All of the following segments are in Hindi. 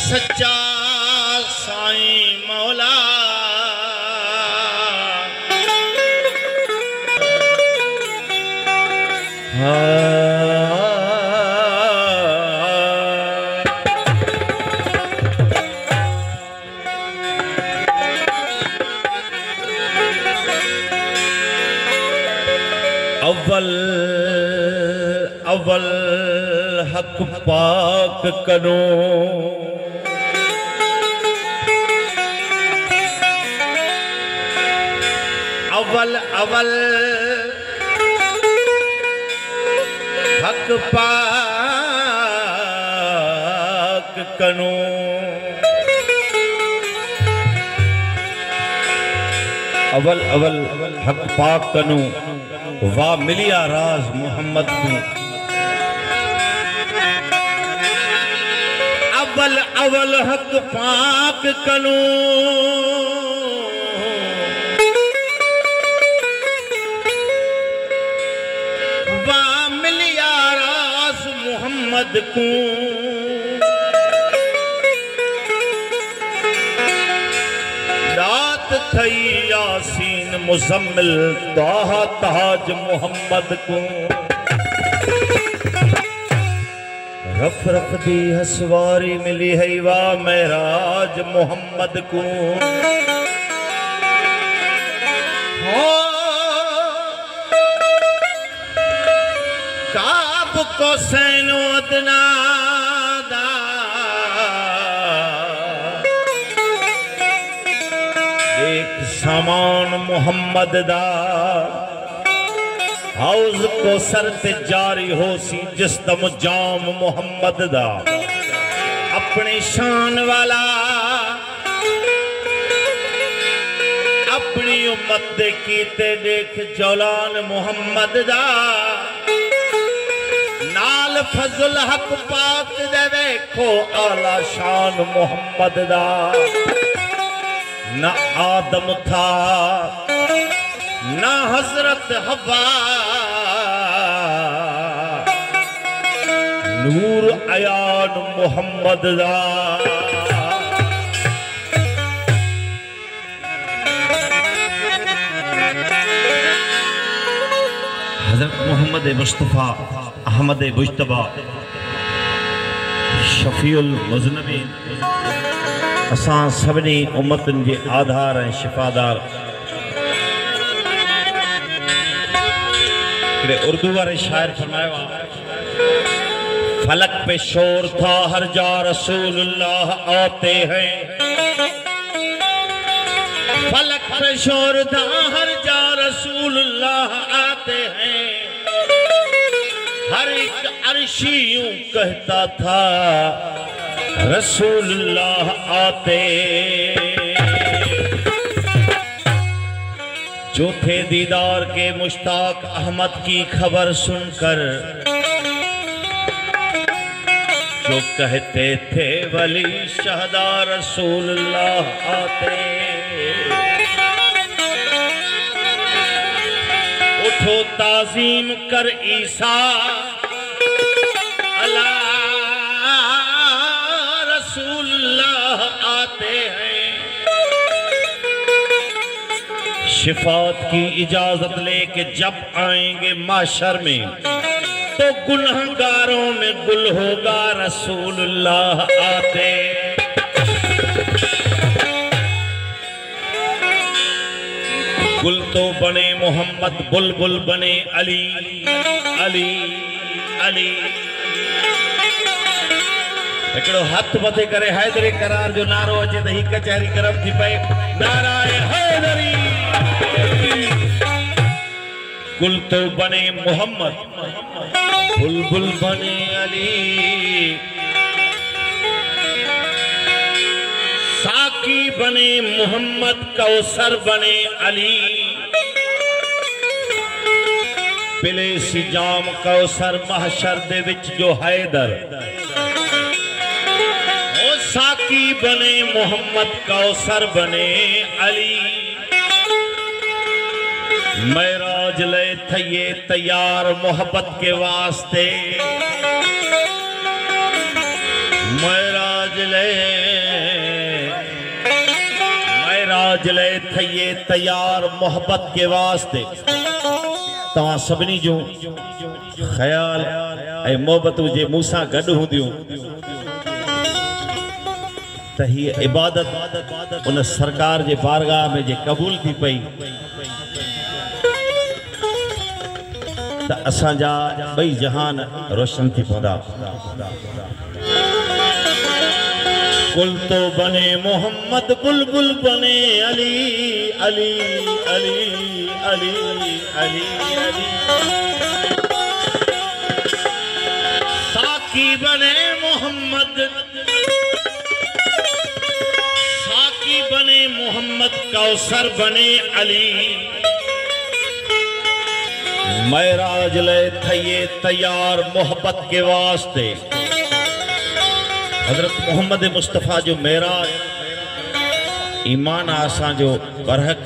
सच्चा साईं मौला अव्वल अव्वल हक पाक करो अव्वल अव्वल हक पाक करो अव्वल अव्वल हक पाक करो वाह मिलिया राज मोहम्मद को अव्वल अव्वल हक पाक कनो वाह मिलिया राज मोहम्मद को रात थई यासीन मुजम्मिल ताहा ताज मोहम्मद को रफ रफ दी हसवारी मिली है वाह महराज मोहम्मद को काब को सैनो अदना एक सामान मोहम्मद दा हाउस को सरत जारी हो सी जिसदम जाम मोहम्मद दा अपने शान वाला अपनी उम्मत दे कीते देख जौलान मोहम्मद दा नाल फजल हक पाक दे देखो आला शान मोहम्मद दा न आदम था ना हजरत हवा नूर अयान मोहम्मद दा हजरत मोहम्मद मुस्तफ़ा अहमद मुज्तबा शफीउल मुज़नबीन असां सभिनी उम्मतन जे आधार ऐं शिफ़ादार उर्दू वाले शायर फरमाया फलक पे शोर था हर जा रसूलुल्लाह आते हैं फलक पे शोर था हर जा रसूलुल्लाह आते हैं हर एक अर्शी यूं कहता था रसूलुल्लाह आते जो थे दीदार के मुश्ताक अहमद की खबर सुनकर जो कहते थे वली शहदा रसूलुल्लाह आते उठो ताजीम कर ईसा अला रसूलुल्लाह आते हैं शिफात की इजाजत लेके जब आएंगे माशर में तो गुनहगारों में गुल होगा रसूलुल्लाह आते गुल तो बने मोहम्मद बुलबुल बने अली अली अली एकड़ो हाथ मथे करे हैदरी करार जो नारो अचे तो ही कचहरी गरम थी पे नाराए हैदरी गुल तो बने मोहम्मद बुलबुल बने अली साकी बने मोहम्मद कौसर बने अली पिले सी जाम कौसर महशर दे विच जो हैदर ओ साकी बने मोहम्मद कौसर बने अली महराज ले थये तैयार मोहब्बत के वास्ते महराज ले जले थिए तैयार मोहब्बत के वास्ते तवा सभिनी जो ख्याल ऐं मोहब्बत जे मूसा गॾु हूंदियूं त हीअ इबादत उन सरकार जे बारगाह में जे क़बूल थी पई त असांजा ॿई जहान रोशन थी पवंदा। कुल तो बने मोहम्मद बुलबुल बने अली अली अली अली अली अली साकी बने मोहम्मद साकी बने मोहम्मद कौसर बने अली मेराज ले थिए तैयार मोहब्बत के वास्ते हजरत मोहम्मद मुस्तफ़ा जो मेराज ईमान आसां जो बरहक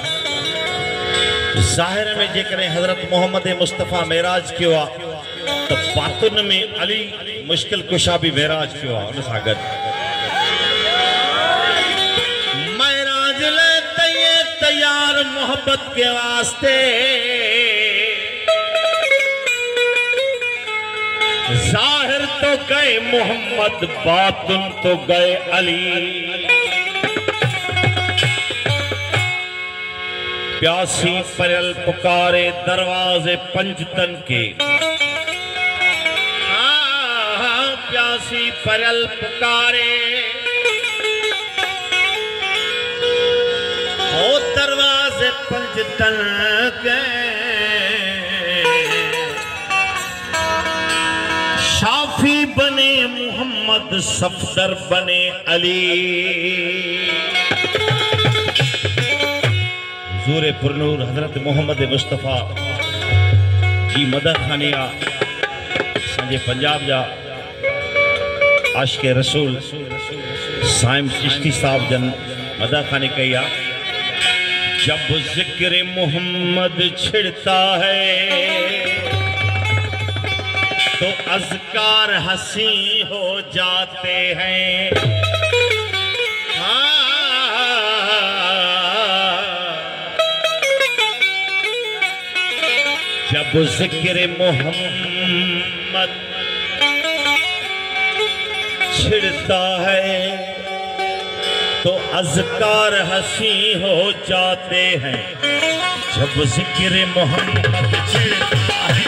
ज़ाहिर में जेकॾहिं हजरत मोहम्मद मुस्तफ़ा मेराज कियो तो बातुन में अली मुश्किल कुशा भी मेराज कियो उन सां गॾु मेराज ले थिए तैयार मोहब्बत के वास्ते जाहिर तो गए मोहम्मद बातुन तो गए अली प्यासी परल पुकारे दरवाजे पंजतन के प्यासी परल पुकारे ओ दरवाजे पंजतन के शाफी बने मोहम्मद सफदर बने अली हुजूर पुरनूर हजरत मोहम्मद मुस्तफ़ा जी मदद खानिया संजे पंजाब जा आशिक़ रसूल साइम चिश्ती साहब जन मदद खानी कही आ जब जिक्र मोहम्मद छिड़ता है तो अज़कार हंसी हो जाते हैं जब जिक्र मोहम्मद छिड़ता है तो अज़कार हंसी हो जाते हैं जब जिक्र मोहम्मद छिड़ता है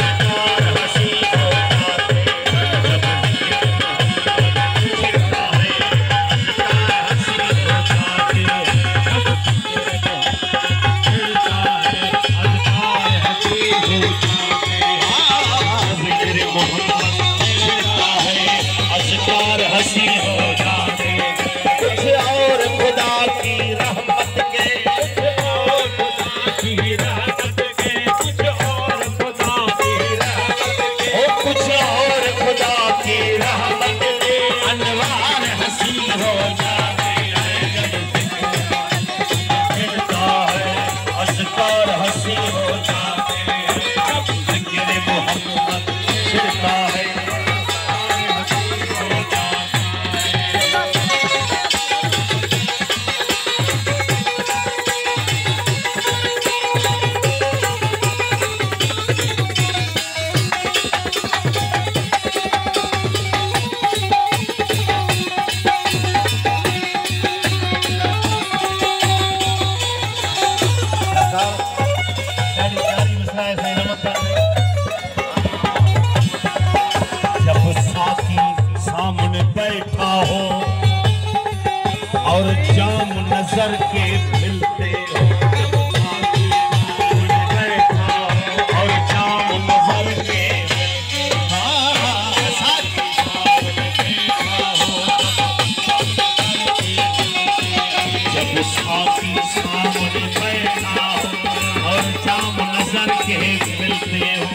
और जाम नजर के मिलते हो और जाम नजर के जब साथी सामने बैठा हो और जाम नजर के मिलते हो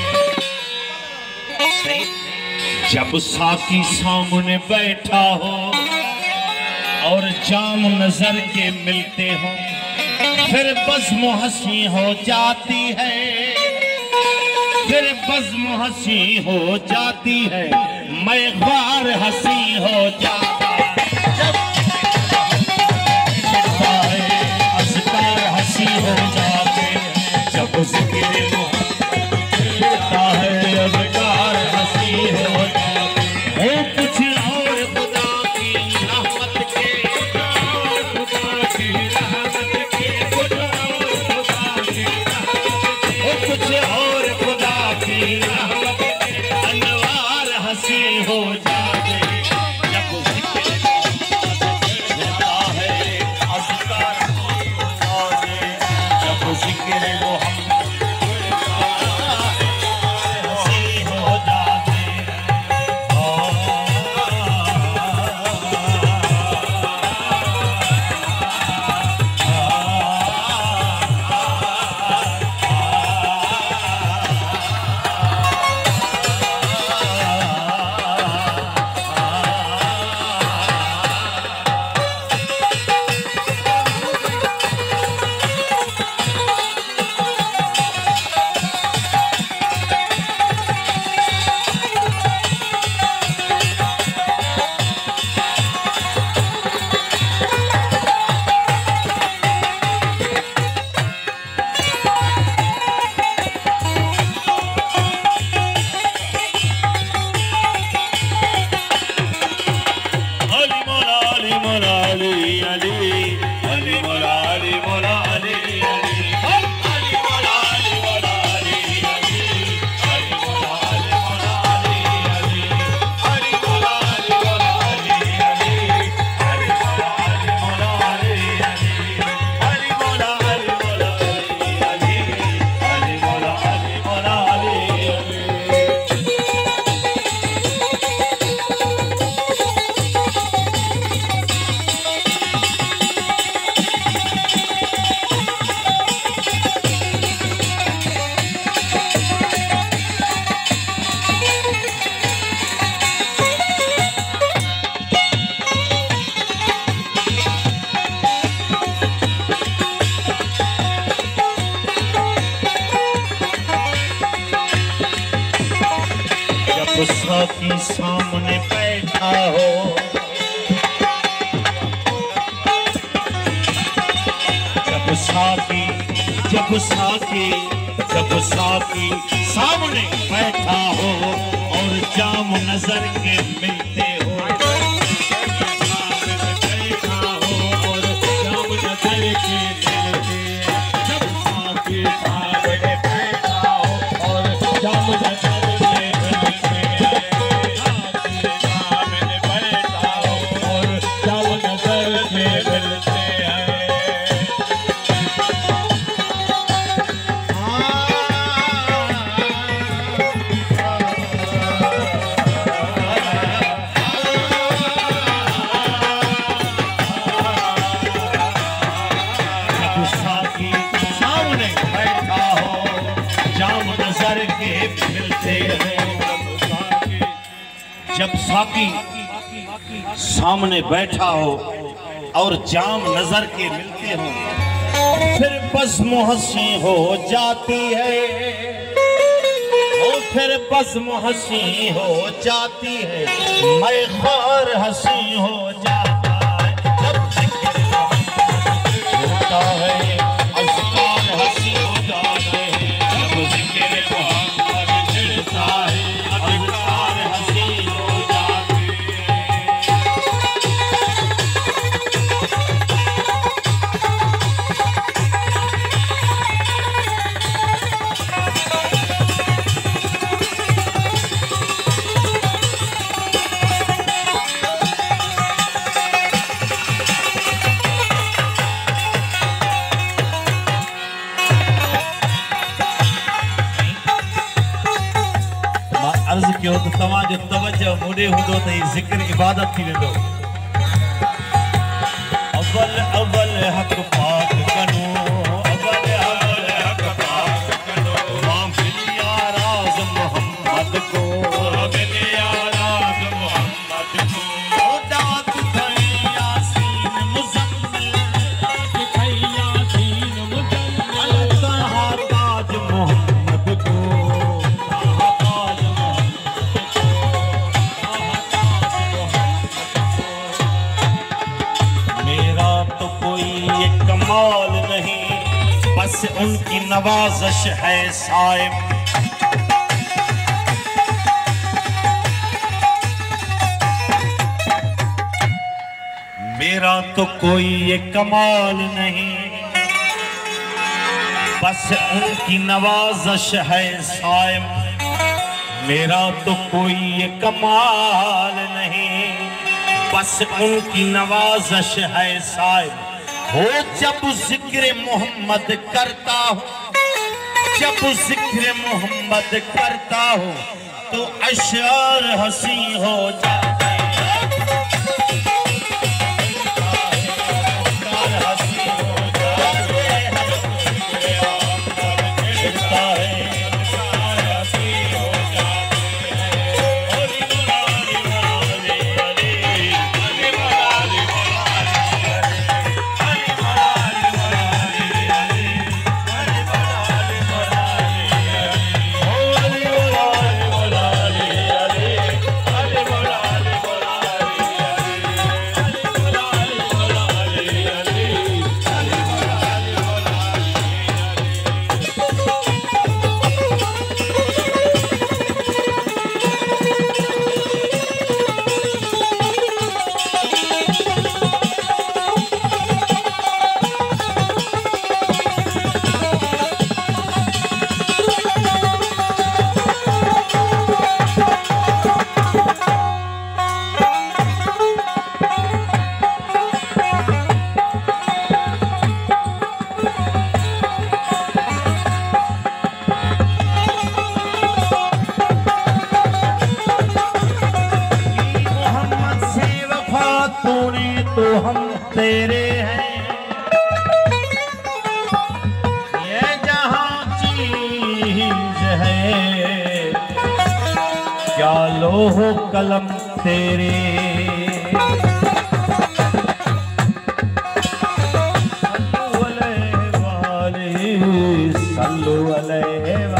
जब साथी सामने बैठा हो और जाम नजर के मिलते हो फिर बज़्म हंसी हो जाती है फिर बज़्म हंसी हो जाती है मैं ख्वार हंसी हो जाता है जाते, जब जिक्र रहता है अज़कार हो जाते, जब जिक्र साकी सामने बैठा हो, जब साकी सामने बैठा हो और जाम नजर के मिलते हो, बैठा हो और जाम नजर के मिलते, जब साकी सामने बैठा हो और जाम नजर जब साकी सामने बैठा हो और जाम नजर के मिलते हो, फिर बज़्म हंसी हो जाती है, फिर बज़्म हंसी हो जाती है, मैं ख़ार हंसी हो जाता है, जब जिक्र होता है अज़कार हंसी हो जाते हैं, जब जिक्र मोहम्मद छिड़ता है अज़कार हंसी हो जाती अर्ज कयो तो तव्हांजो तवज्जो होॾे हूंदो त हीउ ज़िक्र इबादत थी वेंदो। अव्वल अव्वल हक़ पाक कनो, अव्वल अव्वल हक़ पाक कनो, मां मिलिया राज़ मोहम्मद को, मिलिया राज़ मोहम्मद को, दात खई यासीन मुज़म्मिल, दात खई यासीन मुज़म्मिल, ताहा ताज मोहम्मद को, कमाल नहीं बस उनकी नवाज़श है साइम, मेरा तो कोई ये कमाल नहीं बस उनकी नवाज़श है साइम, मेरा तो कोई ये कमाल नहीं, बस उनकी नवाज़श है साहिब हो। जब जिक्र मोहम्मद करता हूँ, जब जिक्र मोहम्मद करता हूँ तो अशआर हंसी हो जाते हैं। तो हम तेरे हैं, ये जहां चीज है क्या लोह कलम तेरे। सल्लु अलैहि वाले, सल्लु अलैहि वाले।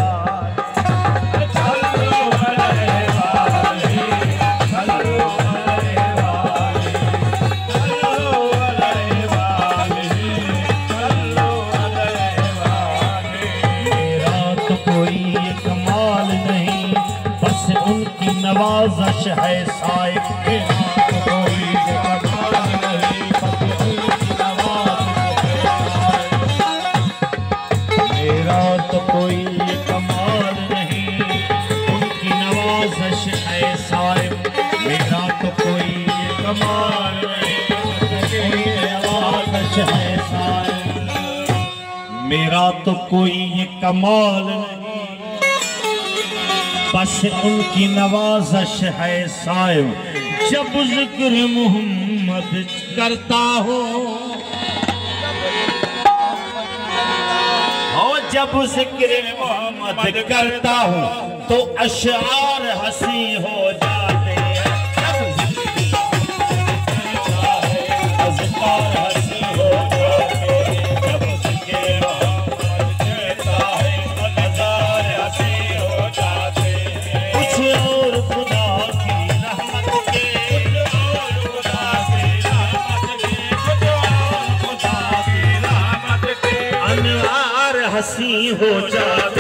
नवाज़श है साहिब के कोई कमाल नहीं, मेरा तो कोई कमाल नहीं, उनकी नवाज़श है साहिब। मेरा तो कोई कमाल नहीं, कोई नवाज़श है साहिब। मेरा तो कोई कमाल नहीं, बस उनकी नवाज़श है साहिब। जब जिक्र मोहम्मद करता हो, और जब जिक्र मोहम्मद करता हूँ तो अशआर हंसी हो जाते हैं। हंसी हो जा